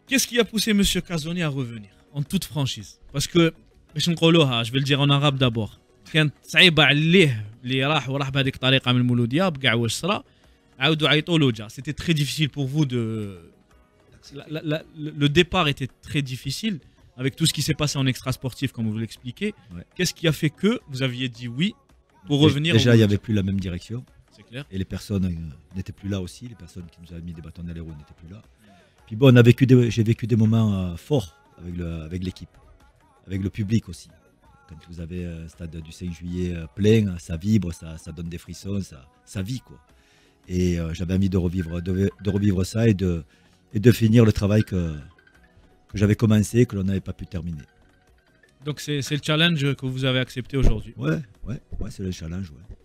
Qu'est-ce qui a poussé M. Casoni à revenir en toute franchise? Parce que, je vais le dire en arabe d'abord. كانت صعيبة عليه اللي راح بهذيك الطريقة من المولودية بكاع واش صرا عاودوا عيطوا له وجا. C'était très difficile pour vous de le départ était très difficile avec tout ce qui s'est passé en extra sportif comme vous l'expliquez. Ouais. Qu'est-ce qui a fait que vous aviez dit oui pour revenir? Déjà, il n'y avait plus la même direction. C'est clair. Et les personnes n'étaient plus là aussi. Les personnes qui nous avaient mis des bâtons dans les roues n'étaient plus là. Puis bon, j'ai vécu des moments forts avec l'équipe, avec le public aussi. Quand vous avez un stade du 5 juillet plein, ça vibre, ça donne des frissons, ça vit quoi. Et j'avais envie de revivre ça et de finir le travail que j'avais commencé, que l'on n'avait pas pu terminer. Donc c'est le challenge que vous avez accepté aujourd'hui. Ouais, c'est le challenge. Ouais.